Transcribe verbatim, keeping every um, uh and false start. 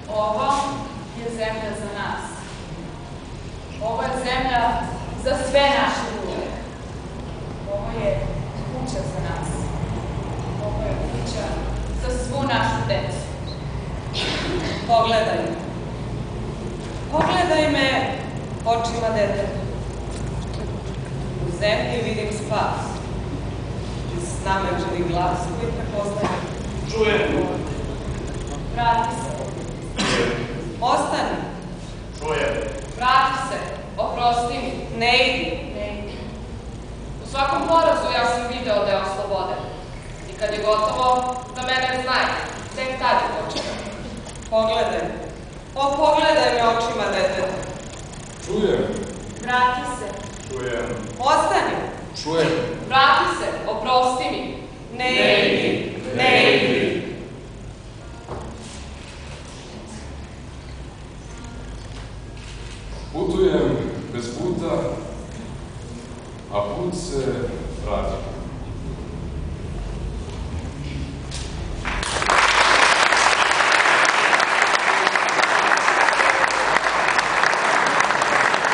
Ovo je zemlja za nas. Ovo je zemlja za sve naše ljude. Ovo je kuća za nas. Ovo je kuća za svu našu decu. Pogledaj me. Pogledaj me očima deteta. U zemlji vidim spas. Snameđeni glas koji prepoznaje. Čujem. Vrati se. Ostani. Čujem. Vrati se. Oprosti mi. Ne idi. Ne idi. U svakom porazu ja sam video da je osloboden. I kad je gotovo, da mene znaj. Tek tad je počeo. Pogledaj me. O, pogledaj me očima deteta. Čujem. Vrati se. Čujem. Ostani. Čujem. Vrati se. Oprosti mi. Ne Ne idi. idi. Ne idi. Putujem bez puta, a put se vraća.